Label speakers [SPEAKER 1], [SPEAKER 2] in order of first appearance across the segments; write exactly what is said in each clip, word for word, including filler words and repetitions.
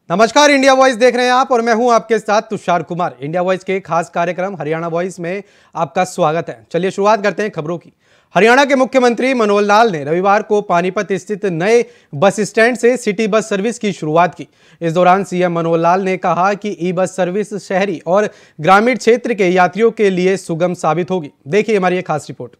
[SPEAKER 1] नमस्कार, India voice देख रहे हैं आप और मैं हूं आपके साथ तुषार कुमार। इंडिया वॉइस के खास कार्यक्रम हरियाणा वॉइस में आपका स्वागत है। चलिए शुरुआत करते हैं खबरों की। हरियाणा के मुख्यमंत्री मनोहर लाल ने रविवार को पानीपत स्थित नए बस स्टैंड से सिटी बस सर्विस की शुरुआत की। इस दौरान सीएम मनोहर लाल ने कहा कि ई बस सर्विस शहरी और ग्रामीण क्षेत्र के यात्रियों के लिए सुगम साबित होगी। देखिए हमारी एक खास रिपोर्ट।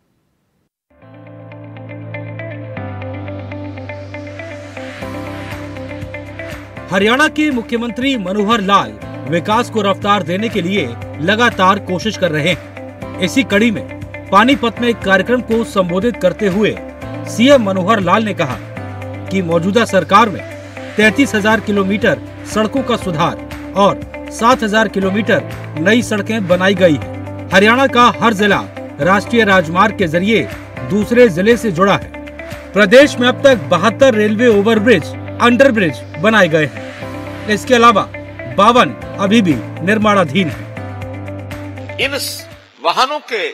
[SPEAKER 2] हरियाणा के मुख्यमंत्री मनोहर लाल विकास को रफ्तार देने के लिए लगातार कोशिश कर रहे हैं। इसी कड़ी में पानीपत में एक कार्यक्रम को संबोधित करते हुए सीएम मनोहर लाल ने कहा कि मौजूदा सरकार में तैंतीस हजार किलोमीटर सड़कों का सुधार और सात हजार किलोमीटर नई सड़कें बनाई गई है। हरियाणा का हर जिला राष्ट्रीय राजमार्ग के जरिए दूसरे जिले से जुड़ा है। प्रदेश में अब तक बहत्तर रेलवे ओवरब्रिज अंडर ब्रिज बनाए गए हैं। इसके अलावा बावन अभी भी निर्माणाधीन है।
[SPEAKER 3] इन वाहनों के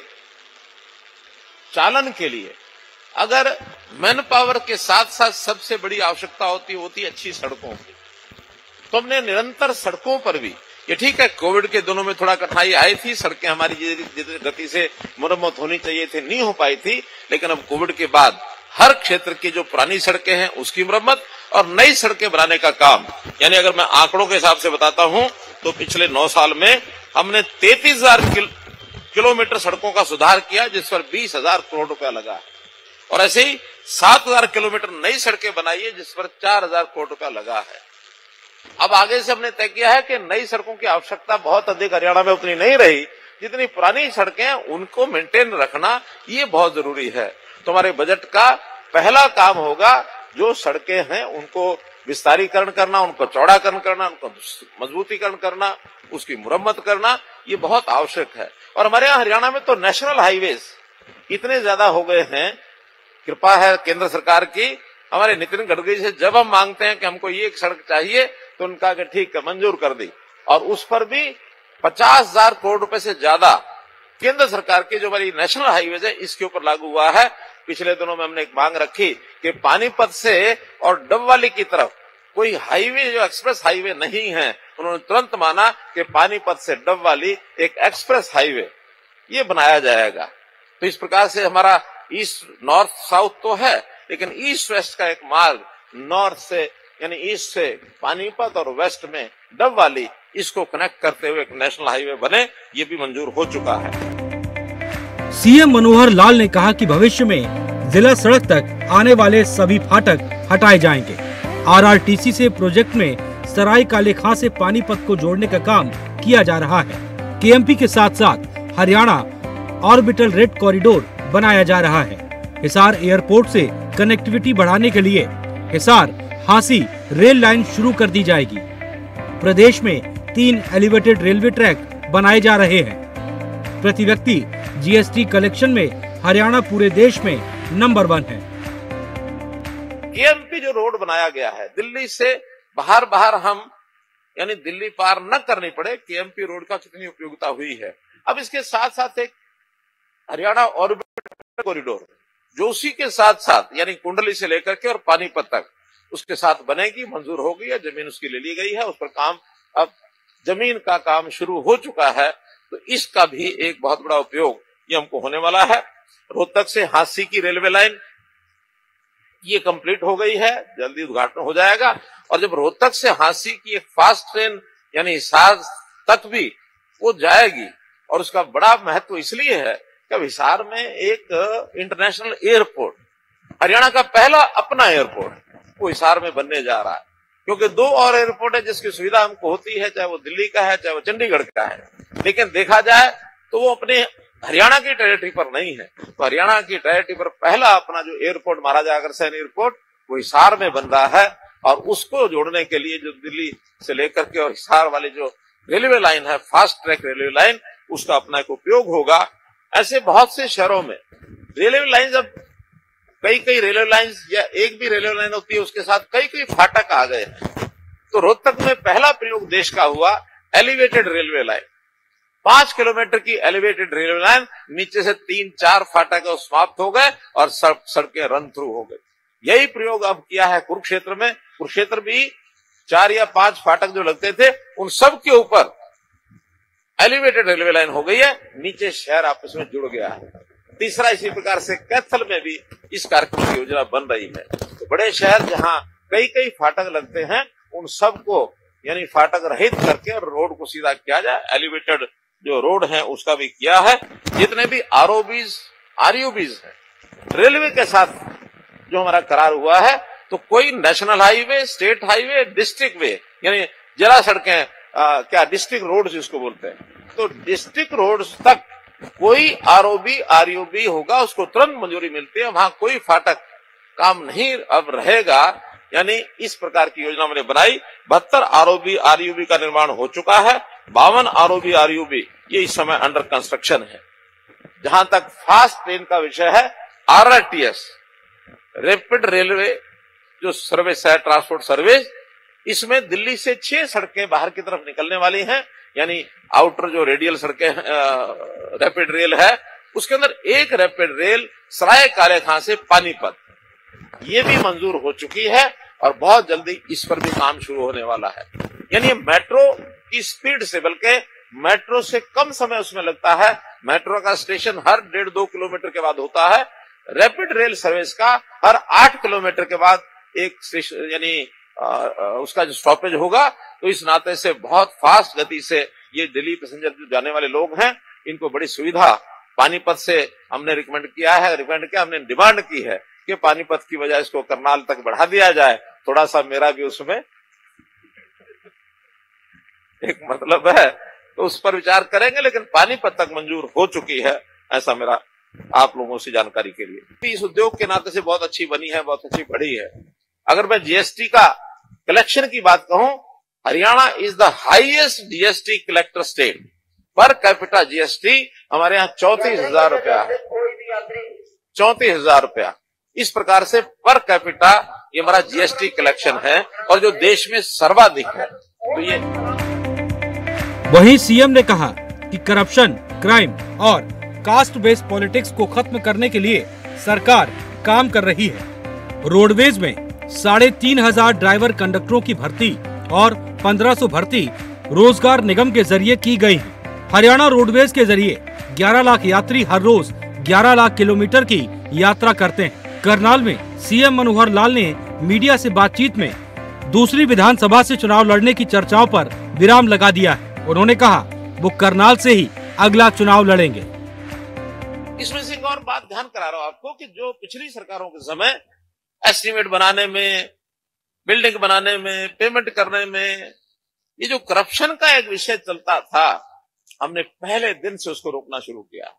[SPEAKER 3] चालन के लिए अगर मैन पावर के साथ साथ सबसे बड़ी आवश्यकता होती होती अच्छी सड़कों की, तो हमने निरंतर सड़कों पर भी, ये ठीक है कोविड के दिनों में थोड़ा कठिनाई आई थी, सड़कें हमारी जिस गति से मुरम्मत होनी चाहिए थी नहीं हो पाई थी, लेकिन अब कोविड के बाद हर क्षेत्र की जो पुरानी सड़कें हैं उसकी मुरम्मत और नई सड़कें बनाने का काम, यानी अगर मैं आंकड़ों के हिसाब से बताता हूं तो पिछले नौ साल में हमने तैंतीस हजार किलोमीटर सड़कों का सुधार किया, जिस पर बीस हजार करोड़ रुपया लगा है। और ऐसे ही सात हजार किलोमीटर नई सड़कें बनाई है, जिस पर चार हजार करोड़ रुपया लगा है। अब आगे से हमने तय किया है कि नई सड़कों की आवश्यकता बहुत अधिक हरियाणा में उतनी नहीं रही, जितनी पुरानी सड़कें हैं उनको मेंटेन रखना ये बहुत जरूरी है। तो हमारे बजट का पहला काम होगा जो सड़कें हैं उनको विस्तारीकरण करना, उनको चौड़ाकरण करना, उनको मजबूतीकरण करना, उसकी मुरम्मत करना, ये बहुत आवश्यक है। और हमारे यहाँ हरियाणा में तो नेशनल हाईवेज इतने ज्यादा हो गए हैं, कृपा है केंद्र सरकार की। हमारे नितिन गडकरी से जब हम मांगते हैं कि हमको ये एक सड़क चाहिए तो उनका कि ठीक है मंजूर कर दी, और उस पर भी पचास हजार करोड़ रुपए से ज्यादा केंद्र सरकार की जो हमारी नेशनल हाईवेज है इसके ऊपर लागू हुआ है। पिछले दिनों में हमने एक मांग रखी कि पानीपत से और डबवाली की तरफ कोई हाईवे जो एक्सप्रेस हाईवे नहीं है, उन्होंने तुरंत माना कि पानीपत से डबवाली एक एक्सप्रेस हाईवे ये बनाया जाएगा। तो इस प्रकार से हमारा ईस्ट नॉर्थ साउथ तो है, लेकिन ईस्ट वेस्ट का एक मार्ग नॉर्थ से यानी ईस्ट से पानीपत और वेस्ट में डबवाली, इसको कनेक्ट करते हुए एक नेशनल हाईवे बने, ये भी मंजूर हो चुका है।
[SPEAKER 2] सीएम मनोहर लाल ने कहा कि भविष्य में जिला सड़क तक आने वाले सभी फाटक हटाए जाएंगे। आरआरटीसी से प्रोजेक्ट में सराय काले खां से पानीपत को जोड़ने का काम किया जा रहा है। केएमपी के साथ साथ हरियाणा ऑर्बिटल रेड कॉरिडोर बनाया जा रहा है। हिसार एयरपोर्ट से कनेक्टिविटी बढ़ाने के लिए हिसार हांसी रेल लाइन शुरू कर दी जाएगी। प्रदेश में तीन एलिवेटेड रेलवे ट्रैक बनाए जा रहे हैं। प्रति व्यक्ति जीएसटी कलेक्शन में हरियाणा पूरे देश में नंबर वन है।
[SPEAKER 3] केएमपी जो रोड बनाया गया है, दिल्ली से बाहर बाहर हम यानी दिल्ली पार न करनी पड़े, केएमपी रोड का कितनी उपयोगिता हुई है। अब इसके साथ साथ एक हरियाणा ऑर्बिटल कॉरिडोर जो उसी के साथ साथ यानी कुंडली से लेकर के और पानीपत तक उसके साथ बनेगी, मंजूर हो गई है, जमीन उसकी ले ली गई है, उस पर काम अब जमीन का काम शुरू हो चुका है। तो इसका भी एक बहुत बड़ा उपयोग ये हमको होने वाला है। रोहतक से हांसी की रेलवे लाइन ये कंप्लीट हो गई है, जल्दी उद्घाटन हो जाएगा। और जब रोहतक से हांसी की एक फास्ट ट्रेन यानी हिसार तक भी वो जाएगी, और उसका बड़ा महत्व इसलिए है कि हिसार में एक इंटरनेशनल एयरपोर्ट, हरियाणा का पहला अपना एयरपोर्ट वो हिसार में बनने जा रहा है। क्योंकि दो और एयरपोर्ट है जिसकी सुविधा हमको होती है, चाहे वो दिल्ली का है चाहे वो चंडीगढ़ का है, लेकिन देखा जाए तो वो अपने हरियाणा की टेरिटरी पर नहीं है। तो हरियाणा की टेरिटरी पर पहला अपना जो एयरपोर्ट महाराजा अग्रसेन एयरपोर्ट वो हिसार में बन रहा है, और उसको जोड़ने के लिए जो दिल्ली से लेकर के और हिसार वाली जो रेलवे लाइन है, फास्ट ट्रैक रेलवे लाइन, उसका अपना एक उपयोग होगा। ऐसे बहुत से शहरों में रेलवे लाइन, अब कई कई रेलवे लाइन या एक भी रेलवे लाइन होती है उसके साथ कई कई फाटक आ गए हैं। तो रोहतक में पहला प्रयोग देश का हुआ एलिवेटेड रेलवे लाइन, पांच किलोमीटर की एलिवेटेड रेलवे लाइन, नीचे से तीन चार फाटक समाप्त हो गए और सड़कें रन थ्रू हो गई। यही प्रयोग अब किया है कुरुक्षेत्र में। कुरुक्षेत्र भी चार या पांच फाटक जो लगते थे उन सब के ऊपर एलिवेटेड रेलवे लाइन हो गई है, नीचे शहर आपस में जुड़ गया है। तीसरा, इसी प्रकार से कैथल में भी इस कार्यक्रम की योजना बन रही है। तो बड़े शहर जहां कई कई फाटक लगते हैं उन सबको यानी फाटक रहित करके और रोड को सीधा किया जाए। एलिवेटेड जो रोड है उसका भी किया है। जितने भी आरओबीज आरयूबीज हैं रेलवे के साथ जो हमारा करार हुआ है, तो कोई national highway, state highway, district way यानी जिला सड़कें, आ, क्या डिस्ट्रिक्ट रोड जिसको बोलते हैं, तो डिस्ट्रिक्ट रोड तक कोई आरओबी आरयूबी होगा उसको तुरंत मंजूरी मिलती है। वहां कोई फाटक काम नहीं अब रहेगा। यानी इस प्रकार की योजना मैंने बनाई। बहत्तर आरओबी आरयूबी का निर्माण हो चुका है। बावन आरओबी आरयूबी ये इस समय अंडर कंस्ट्रक्शन है। जहां तक फास्ट ट्रेन का विषय है, आरआरटीएस रैपिड रेलवे जो सर्विस है, ट्रांसपोर्ट सर्विस, इसमें दिल्ली से छह सड़कें बाहर की तरफ निकलने वाली हैं। यानी आउटर जो रेडियल सड़कें रैपिड रेल है, उसके अंदर एक रैपिड रेल सराय काले खां से पानीपत, ये भी मंजूर हो चुकी है और बहुत जल्दी इस पर भी काम शुरू होने वाला है। यानी मेट्रो की स्पीड से, बल्कि मेट्रो से कम समय उसमें लगता है। मेट्रो का स्टेशन हर डेढ़ दो किलोमीटर के बाद होता है। रैपिड रेल सर्विस का हर आठ किलोमीटर के बाद एक स्टेशन यानी उसका जो स्टॉपेज होगा। तो इस नाते से बहुत फास्ट गति से ये दिल्ली पैसेंजर जो जाने वाले लोग हैं, इनको बड़ी सुविधा पानीपत से हमने रिकमेंड किया है रिकमेंड किया हमने डिमांड की है कि पानीपत की बजाय इसको करनाल तक बढ़ा दिया जाए। थोड़ा सा मेरा भी उसमें एक मतलब है, तो उस पर विचार करेंगे, लेकिन पानीपत तक मंजूर हो चुकी है, ऐसा मेरा आप लोगों से जानकारी के लिए। इस उद्योग के नाते से बहुत अच्छी बनी है, बहुत अच्छी बढ़ी है। अगर मैं जीएसटी का कलेक्शन की बात कहूं, Haryana is the highest GST collector state. Per capita GST हमारे यहाँ चौंतीस हजार रुपया है, चौंतीस हजार रुपया। इस प्रकार से पर कैपिटा ये हमारा जीएसटी कलेक्शन है और जो देश में सर्वाधिक है। तो ये
[SPEAKER 2] वहीं सीएम ने कहा कि करप्शन, क्राइम और कास्ट बेस्ड पॉलिटिक्स को खत्म करने के लिए सरकार काम कर रही है। रोडवेज में साढ़े तीन हजार ड्राइवर कंडक्टरों की भर्ती और पंद्रह सौ भर्ती रोजगार निगम के जरिए की गई है। हरियाणा रोडवेज के जरिए ग्यारह लाख यात्री हर रोज ग्यारह लाख किलोमीटर की यात्रा करते हैं। करनाल में सीएम मनोहर लाल ने मीडिया से बातचीत में दूसरी विधानसभा से चुनाव लड़ने की चर्चाओं पर विराम लगा दिया है। उन्होंने कहा वो करनाल से ही अगला चुनाव लड़ेंगे।
[SPEAKER 3] इसमें से एक और बात ध्यान करा रहा हूं आपको कि जो पिछली सरकारों के समय एस्टीमेट बनाने में, बिल्डिंग बनाने में, पेमेंट करने में, ये जो करप्शन का एक विषय चलता था, हमने पहले दिन से उसको रोकना शुरू किया।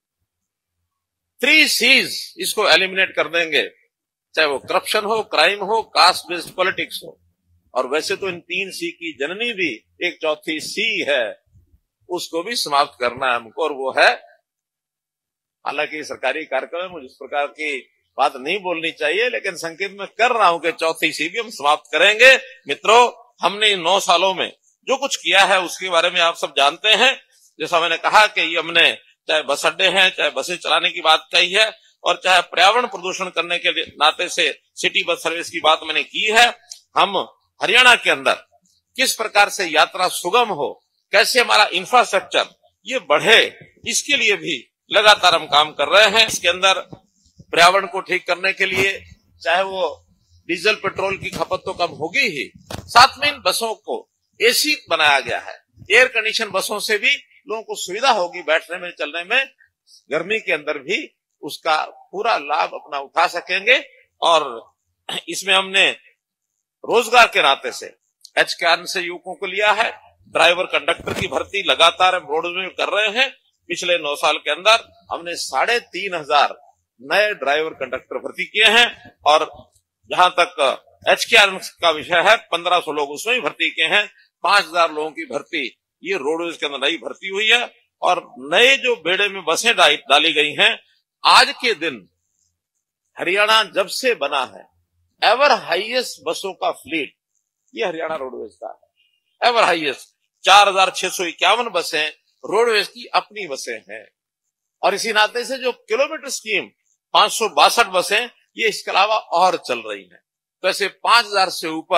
[SPEAKER 3] थ्री सीज इसको एलिमिनेट कर देंगे, चाहे वो करप्शन हो, क्राइम हो, कास्ट बेस्ड पॉलिटिक्स हो। और वैसे तो इन तीन सी की जननी भी एक चौथी सी है, उसको भी समाप्त करना है हमको, और वो है, हालांकि सरकारी कार्यक्रम में मुझे इस प्रकार की बात नहीं बोलनी चाहिए, लेकिन संकेत में कर रहा हूं कि चौथी सी भी हम समाप्त करेंगे। मित्रों, हमने इन नौ सालों में जो कुछ किया है उसके बारे में आप सब जानते हैं। जैसा मैंने कहा कि ये हमने चाहे बस अड्डे हैं, चाहे बसें चलाने की बात कही है, और चाहे पर्यावरण प्रदूषण करने के नाते से सिटी बस सर्विस की बात मैंने की है। हम हरियाणा के अंदर किस प्रकार से यात्रा सुगम हो, कैसे हमारा इंफ्रास्ट्रक्चर ये बढ़े, इसके लिए भी लगातार हम काम कर रहे हैं। इसके अंदर पर्यावरण को ठीक करने के लिए चाहे वो डीजल पेट्रोल की खपत तो कम होगी ही, साथ में इन बसों को एसी बनाया गया है। एयर कंडीशन बसों से भी लोगों को सुविधा होगी बैठने में, चलने में, गर्मी के अंदर भी उसका पूरा लाभ अपना उठा सकेंगे। और इसमें हमने रोजगार के नाते से एच के से युवकों को लिया है। ड्राइवर कंडक्टर की भर्ती लगातार हम रोड में कर रहे हैं। पिछले नौ साल के अंदर हमने साढ़े तीन हजार नए ड्राइवर कंडक्टर भर्ती किए हैं, और जहां तक एच के का विषय है, पंद्रह सौ लोग उसमें भी भर्ती किए हैं। पांच हजार लोगों की भर्ती ये रोडवेज के अंदर नई भर्ती हुई है, और नए जो बेड़े में बसें डाली गई हैं। आज के दिन हरियाणा जब से बना है, एवर हाईएस्ट बसों का फ्लीट ये हरियाणा रोडवेज का है। एवर हाईएस्ट चार हजार छह सौ इक्यावन बसें रोडवेज की अपनी बसें हैं। और इसी नाते से जो किलोमीटर स्कीम पांच सौ बासठ बसें ये इसके अलावा और चल रही हैं। तो ऐसे पांच हजार से ऊपर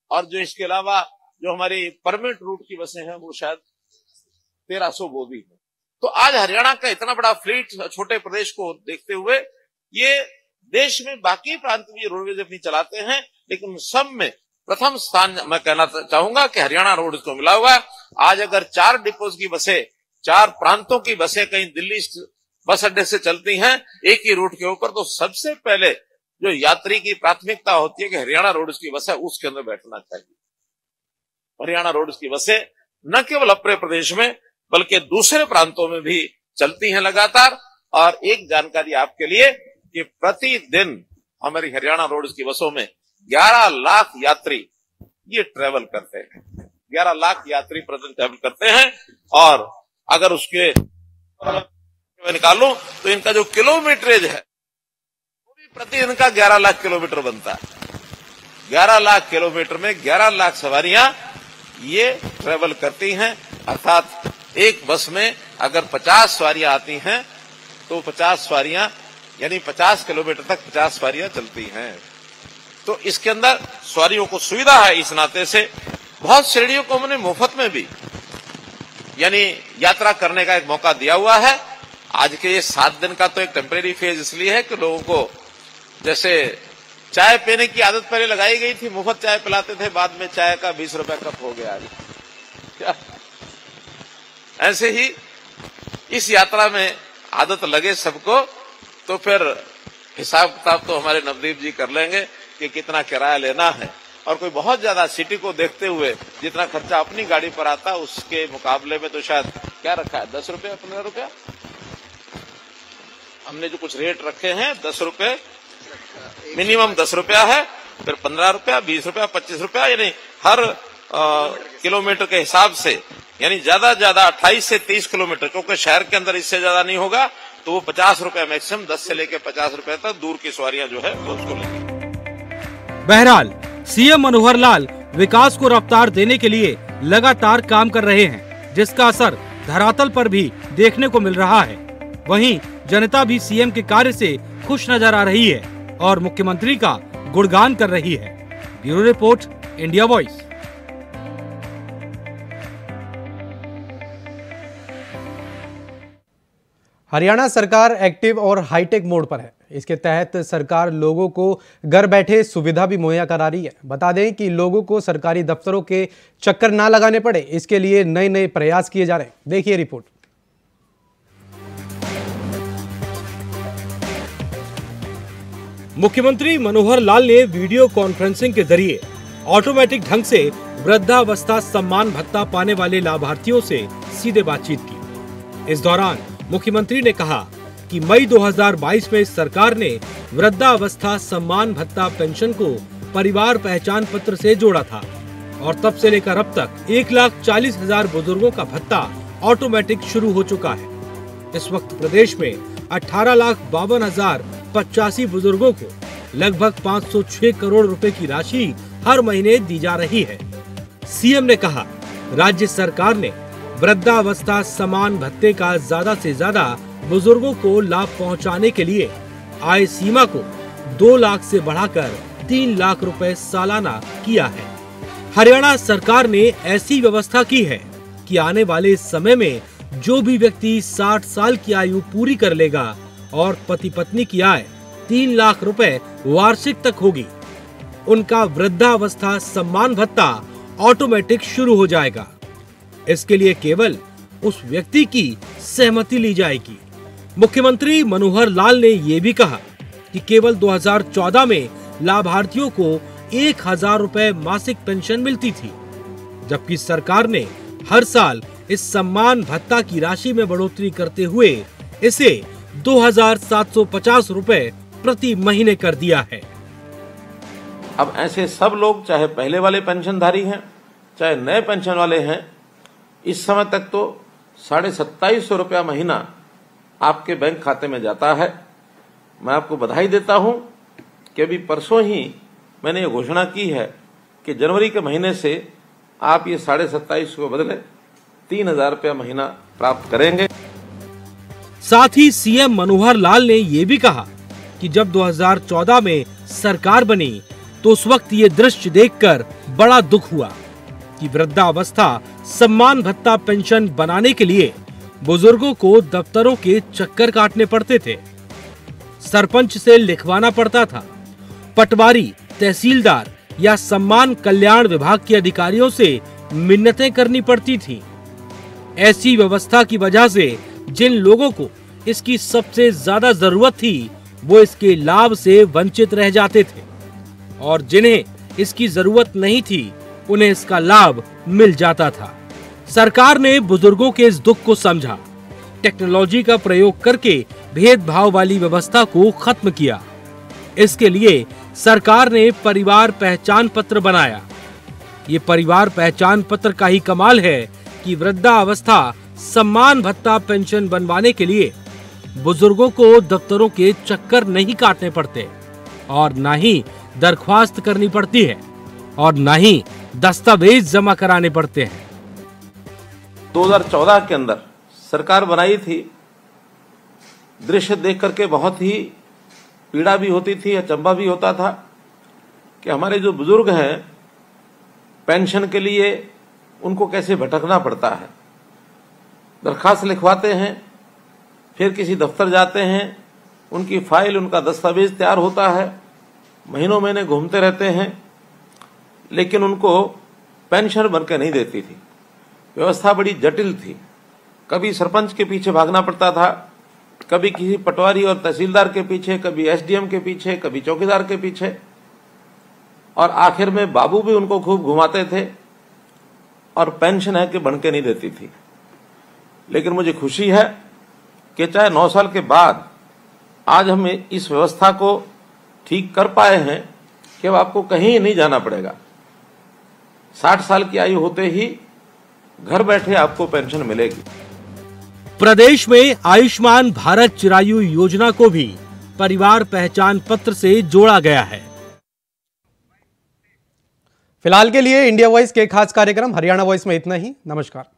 [SPEAKER 3] और जो इसके अलावा जो हमारी परमिट रूट की बसें हैं वो शायद तेरह सौ वो भी है। तो आज हरियाणा का इतना बड़ा फ्लीट छोटे प्रदेश को देखते हुए ये देश में बाकी प्रांत भी रोडवेज अपनी चलाते हैं, लेकिन सब में प्रथम स्थान मैं कहना चाहूंगा कि हरियाणा रोड को मिला हुआ है। आज अगर चार डिपोज की बसें, चार प्रांतों की बसें कहीं दिल्ली बस अड्डे से चलती हैं एक ही रूट के ऊपर, तो सबसे पहले जो यात्री की प्राथमिकता होती है कि हरियाणा रोड की बस है उसके अंदर बैठना चाहिए। हरियाणा रोड की बसें न केवल अपने प्रदेश में बल्कि दूसरे प्रांतों में भी चलती हैं लगातार। और एक जानकारी आपके लिए कि प्रतिदिन हमारी हरियाणा रोड की बसों में ग्यारह लाख यात्री ये ट्रेवल करते हैं। ग्यारह लाख यात्री प्रतिदिन ट्रेवल करते हैं और अगर उसके निकालूं तो इनका जो किलोमीटरेज है वो भी प्रतिदिन का ग्यारह लाख किलोमीटर बनता है। ग्यारह लाख किलोमीटर में ग्यारह लाख सवारियां ये ट्रेवल करती हैं, अर्थात एक बस में अगर पचास सवारियां आती हैं तो पचास सवारियां यानी पचास किलोमीटर तक पचास सवारियां चलती हैं। तो इसके अंदर सवारियों को सुविधा है। इस नाते से बहुत श्रेणियों को हमने मुफ्त में भी यानी यात्रा करने का एक मौका दिया हुआ है। आज के ये सात दिन का तो एक टेम्परेरी फेज इसलिए है कि लोगों को जैसे चाय पीने की आदत पहले लगाई गई थी, मुफ्त चाय पिलाते थे, बाद में चाय का बीस रुपए कप हो गया क्या? ऐसे ही इस यात्रा में आदत लगे सबको तो फिर हिसाब किताब तो हमारे नवदीप जी कर लेंगे कि कितना किराया लेना है। और कोई बहुत ज्यादा सिटी को देखते हुए जितना खर्चा अपनी गाड़ी पर आता है उसके मुकाबले में तो शायद क्या रखा है, दस रुपया पंद्रह रुपया हमने जो कुछ रेट रखे हैं, दस रुपए मिनिमम दस रुपया है, फिर पंद्रह रुपया, बीस रुपया, पच्चीस रुपया, यानी हर आ, किलोमीटर के हिसाब से यानी ज्यादा ज्यादा अट्ठाईस से तीस किलोमीटर, क्योंकि शहर के अंदर इससे ज्यादा नहीं होगा तो वो पचास रुपया मैक्सिमम, दस से लेकर पचास रुपया तक दूर की सवारियां जो है वो उसको लेंगे।
[SPEAKER 2] बहरहाल सीएम मनोहर लाल विकास को रफ्तार देने के लिए लगातार काम कर रहे हैं, जिसका असर धरातल पर भी देखने को मिल रहा है। वहीं जनता भी सीएम के कार्य से खुश नजर आ रही है और मुख्यमंत्री का गुणगान कर रही है। Bureau report, India Voice.
[SPEAKER 1] Haryana सरकार एक्टिव और हाईटेक मोड पर है। इसके तहत सरकार लोगों को घर बैठे सुविधा भी मुहैया करा रही है। बता दें कि लोगों को सरकारी दफ्तरों के चक्कर ना लगाने पड़े, इसके लिए नए नए प्रयास किए जा रहे हैं। देखिए रिपोर्ट।
[SPEAKER 2] मुख्यमंत्री मनोहर लाल ने वीडियो कॉन्फ्रेंसिंग के जरिए ऑटोमेटिक ढंग से वृद्धावस्था सम्मान भत्ता पाने वाले लाभार्थियों से सीधे बातचीत की। इस दौरान मुख्यमंत्री ने कहा कि मई दो हज़ार बाईस में सरकार ने वृद्धावस्था सम्मान भत्ता पेंशन को परिवार पहचान पत्र से जोड़ा था और तब से लेकर अब तक एक लाख चालीस हजार बुजुर्गों का भत्ता ऑटोमेटिक शुरू हो चुका है। इस वक्त प्रदेश में अठारह लाख बावन हजार पचासी बुजुर्गों को लगभग पाँच सौ छह करोड़ रुपए की राशि हर महीने दी जा रही है। सीएम ने कहा, राज्य सरकार ने वृद्धावस्था सम्मान भत्ते का ज्यादा से ज्यादा बुजुर्गों को लाभ पहुंचाने के लिए आय सीमा को दो लाख से बढ़ाकर तीन लाख रुपए सालाना किया है। हरियाणा सरकार ने ऐसी व्यवस्था की है कि आने वाले समय में जो भी व्यक्ति साठ साल की आयु पूरी कर लेगा और पति पत्नी की आय तीन लाख रुपए वार्षिक तक होगी, उनका वृद्धावस्था सम्मान भत्ता ऑटोमेटिक शुरू हो जाएगा। इसके लिए केवल उस व्यक्ति की सहमति ली जाएगी। मुख्यमंत्री मनोहर लाल ने ये भी कहा कि केवल दो हज़ार चौदह में लाभार्थियों को एक हजार रुपए मासिक पेंशन मिलती थी, जबकि सरकार ने हर साल इस सम्मान भत्ता की राशि में बढ़ोतरी करते हुए इसे दो हजार सात सौ पचास रुपए प्रति महीने कर दिया है।
[SPEAKER 3] अब ऐसे सब लोग, चाहे पहले वाले पेंशनधारी हैं चाहे नए पेंशन वाले हैं, इस समय तक तो साढ़े सत्ताईस सौ रुपया महीना आपके बैंक खाते में जाता है। मैं आपको बधाई देता हूं कि अभी परसों ही मैंने ये घोषणा की है कि जनवरी के महीने से आप ये साढ़े सत्ताईस को बदले तीन हजार रुपया महीना प्राप्त करेंगे।
[SPEAKER 2] साथ ही सीएम मनोहर लाल ने ये भी कहा कि जब दो हज़ार चौदह में सरकार बनी तो उस वक्त ये दृश्य देखकर बड़ा दुख हुआ कि वृद्धावस्था सम्मान भत्ता पेंशन बनाने के लिए बुजुर्गों को दफ्तरों के चक्कर काटने पड़ते थे। सरपंच से लिखवाना पड़ता था, पटवारी, तहसीलदार या सम्मान कल्याण विभाग के अधिकारियों से मिन्नतें करनी पड़ती थी। ऐसी व्यवस्था की वजह से जिन लोगों को इसकी सबसे ज्यादा जरूरत थी वो इसके लाभ से वंचित रह जाते थे और जिन्हें इसकी जरूरत नहीं थी उन्हें इसका लाभ मिल जाता था। सरकार ने बुजुर्गों के इस दुख को समझा, टेक्नोलॉजी का प्रयोग करके भेदभाव वाली व्यवस्था को खत्म किया। इसके लिए सरकार ने परिवार पहचान पत्र बनाया। ये परिवार पहचान पत्र का ही कमाल है कि वृद्धावस्था सम्मान भत्ता पेंशन बनवाने के लिए बुजुर्गों को दफ्तरों के चक्कर नहीं काटने पड़ते और न ही दरख्वास्त करनी पड़ती है और न ही दस्तावेज जमा कराने पड़ते हैं।
[SPEAKER 3] दो हज़ार चौदह के अंदर सरकार बनाई थी। दृश्य देख करके बहुत ही पीड़ा भी होती थी, अचंभा भी होता था कि हमारे जो बुजुर्ग हैं पेंशन के लिए उनको कैसे भटकना पड़ता है। दरखास्त लिखवाते हैं, फिर किसी दफ्तर जाते हैं, उनकी फाइल, उनका दस्तावेज तैयार होता है, महीनों महीने घूमते रहते हैं, लेकिन उनको पेंशन बनकर नहीं देती थी। व्यवस्था बड़ी जटिल थी। कभी सरपंच के पीछे भागना पड़ता था, कभी किसी पटवारी और तहसीलदार के पीछे, कभी एसडीएम के पीछे, कभी चौकीदार के पीछे, और आखिर में बाबू भी उनको खूब घुमाते थे और पेंशन है कि बन के नहीं देती थी। लेकिन मुझे खुशी है कि चाहे नौ साल के बाद आज हम इस व्यवस्था को ठीक कर पाए हैं कि अब आपको कहीं नहीं जाना पड़ेगा। साठ साल की आयु होते ही घर बैठे आपको पेंशन मिलेगी।
[SPEAKER 2] प्रदेश में आयुष्मान भारत चिरायु योजना को भी परिवार पहचान पत्र से जोड़ा गया है।
[SPEAKER 1] फिलहाल के लिए इंडिया वॉइस के खास कार्यक्रम हरियाणा वॉइस में इतना ही। नमस्कार।